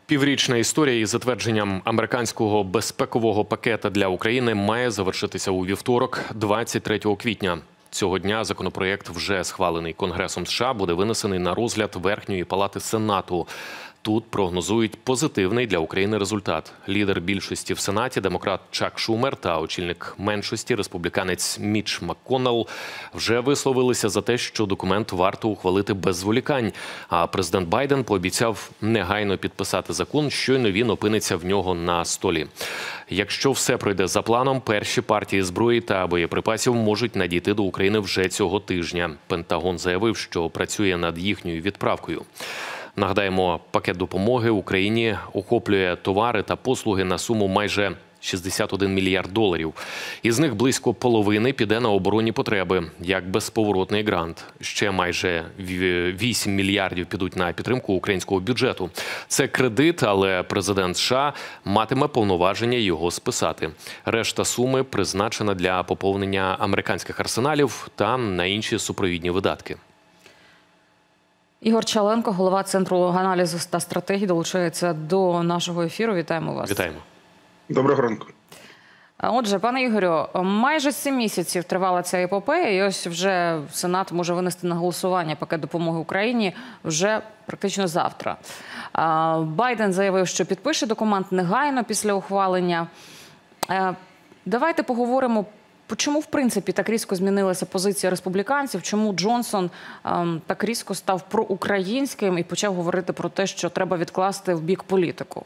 Піврічна історія із затвердженням американського безпекового пакета для України має завершитися у вівторок, 23 квітня. Цього дня законопроєкт, вже схвалений Конгресом США, буде винесений на розгляд Верхньої палати Сенату. Тут прогнозують позитивний для України результат. Лідер більшості в Сенаті, демократ Чак Шумер, та очільник меншості, республіканець Мітч МакКоннелл, вже висловилися за те, що документ варто ухвалити без зволікань. А президент Байден пообіцяв негайно підписати закон, щойно він опиниться в нього на столі. Якщо все пройде за планом, перші партії зброї та боєприпасів можуть надійти до України вже цього тижня. Пентагон заявив, що працює над їхньою відправкою. Нагадаємо, пакет допомоги Україні охоплює товари та послуги на суму майже 61 мільярд доларів. Із них близько половини піде на оборонні потреби, як безповоротний грант. Ще майже 8 мільярдів підуть на підтримку українського бюджету. Це кредит, але президент США матиме повноваження його списати. Решта суми призначена для поповнення американських арсеналів та на інші супровідні видатки. Ігор Чаленко, голова Центру аналізу та стратегії, долучається до нашого ефіру. Вітаємо вас. Вітаємо. Доброго ранку. Отже, пане Ігорю, майже 7 місяців тривала ця епопея, і ось вже Сенат може винести на голосування пакет допомоги Україні вже практично завтра. Байден заявив, що підпише документ негайно після ухвалення. Давайте поговоримо, чому, в принципі, так різко змінилася позиція республіканців, чому Джонсон так різко став проукраїнським і почав говорити про те, що треба відкласти в бік політику?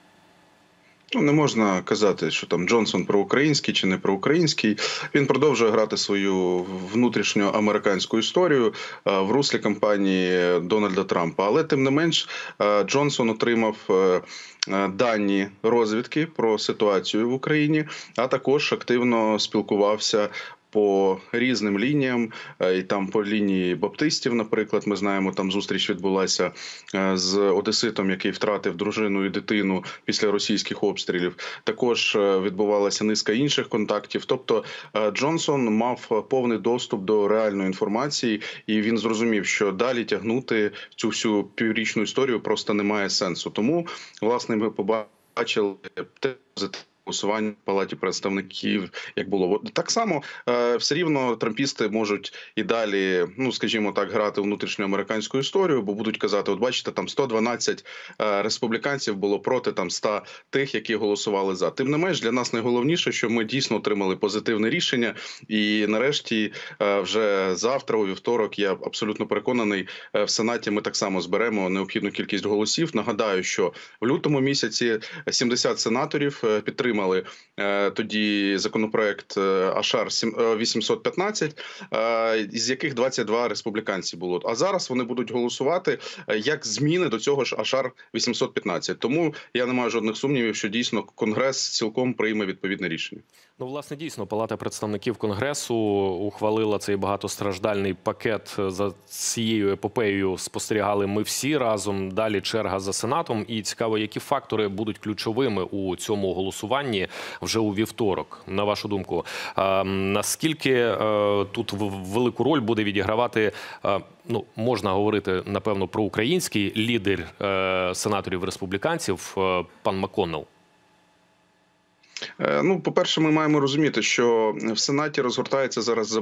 Не можна казати, що там Джонсон проукраїнський чи не проукраїнський. Він продовжує грати свою внутрішню американську історію в руслі кампанії Дональда Трампа. Але тим не менш Джонсон отримав дані розвідки про ситуацію в Україні, а також активно спілкувався по різним лініям, і там по лінії баптистів, наприклад, ми знаємо, там зустріч відбулася з одеситом, який втратив дружину і дитину після російських обстрілів. Також відбувалася низка інших контактів. Тобто Джонсон мав повний доступ до реальної інформації, і він зрозумів, що далі тягнути цю всю піврічну історію просто немає сенсу. Тому, власне, ми побачили те голосування в Палаті представників, як було. Так само все рівно трампісти можуть і далі, скажімо так, грати внутрішньоамериканську історію, бо будуть казати, от бачите, там 112 республіканців було проти там 100 тих, які голосували за. Тим не менш, для нас найголовніше, що ми дійсно отримали позитивне рішення, і нарешті вже завтра, у вівторок, я абсолютно переконаний, в Сенаті ми так само зберемо необхідну кількість голосів. Нагадаю, що в лютому місяці 70 сенаторів підтримали тоді законопроект Ашар 815, із яких 22 республіканці було. А зараз вони будуть голосувати як зміни до цього ж Ашар 815. Тому я не маю жодних сумнівів, що дійсно Конгрес цілком прийме відповідне рішення. Власне, дійсно, Палата представників Конгресу ухвалила цей багатостраждальний пакет. За цією епопеєю спостерігали ми всі разом. Далі черга за Сенатом. І цікаво, які фактори будуть ключовими у цьому голосуванні вже у вівторок, на вашу думку. Наскільки тут велику роль буде відігравати, можна говорити, напевно, про український лідер сенаторів-республіканців пан МакКоннелл? По-перше, ми маємо розуміти, що в Сенаті розгортається зараз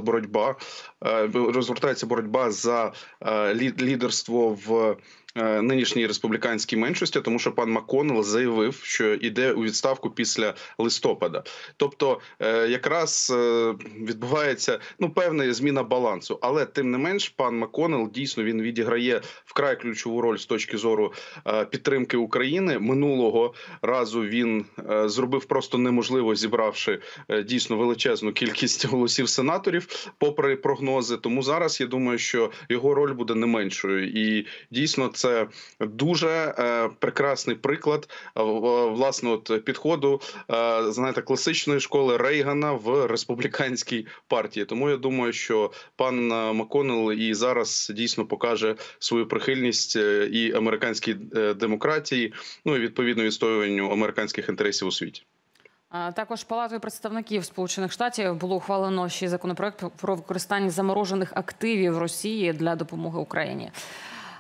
боротьба за лідерство в нинішній республіканській меншості, тому що пан МакКоннелл заявив, що йде у відставку після листопада. Тобто, якраз відбувається певна зміна балансу. Але тим не менш, пан МакКоннелл дійсно він відіграє вкрай ключову роль з точки зору підтримки України. Минулого разу він зробив просто неможливо, зібравши дійсно величезну кількість голосів сенаторів, попри прогнози. Тому зараз я думаю, що його роль буде не меншою. І дійсно це дуже прекрасний приклад власне підходу, знаєте, класичної школи Рейгана в республіканській партії. Тому я думаю, що пан МакКоннелл і зараз дійсно покаже свою прихильність і американській демократії, і відповідно відстоюванню американських інтересів у світі. Також Палатою представників Сполучених Штатів було ухвалено ще законопроект про використання заморожених активів Росії для допомоги Україні.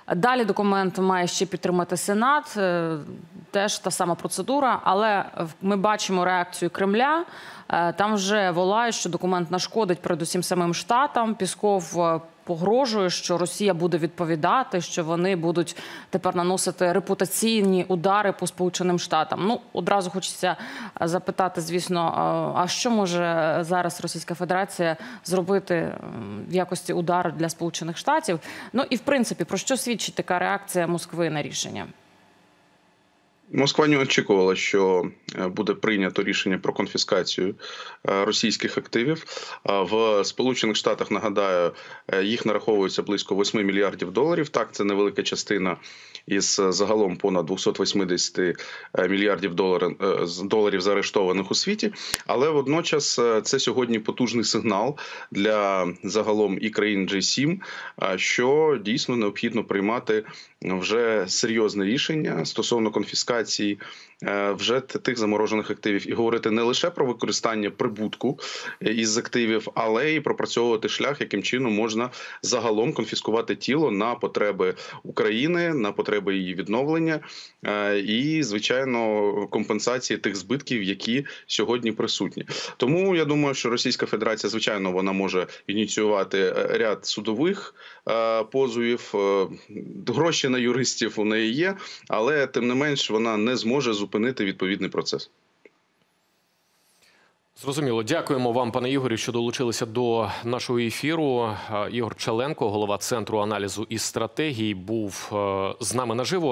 Далі документ має ще підтримати Сенат, теж та сама процедура, але ми бачимо реакцію Кремля. Там вже волають, що документ нашкодить передусім самим Штатам. Пісков погрожує, що Росія буде відповідати, що вони будуть тепер наносити репутаційні удари по Сполученим Штатам. Ну, одразу хочеться запитати, звісно, а що може зараз Російська Федерація зробити в якості удару для Сполучених Штатів? Ну і, в принципі, про що свідчить така реакція Москви на рішення? Москва не очікувала, що буде прийнято рішення про конфіскацію російських активів. В Сполучених Штатах, нагадаю, їх нараховується близько 8 мільярдів доларів. Так, це невелика частина із загалом понад 280 мільярдів доларів заарештованих у світі. Але водночас це сьогодні потужний сигнал для загалом і країн G7, що дійсно необхідно приймати вже серйозне рішення стосовно конфіскації вже тих заморожених активів і говорити не лише про використання прибутку із активів, але й пропрацьовувати шлях, яким чином можна загалом конфіскувати тіло на потреби України, на потреби її відновлення і, звичайно, компенсації тих збитків, які сьогодні присутні. Тому я думаю, що Російська Федерація, звичайно, вона може ініціювати ряд судових позовів, гроші на юристів у неї є, але тим не менш вона не зможе зупинити відповідний процес. Зрозуміло. Дякуємо вам, пане Ігорю, що долучилися до нашого ефіру. Ігор Чаленко, голова Центру аналізу і стратегій, був з нами наживо.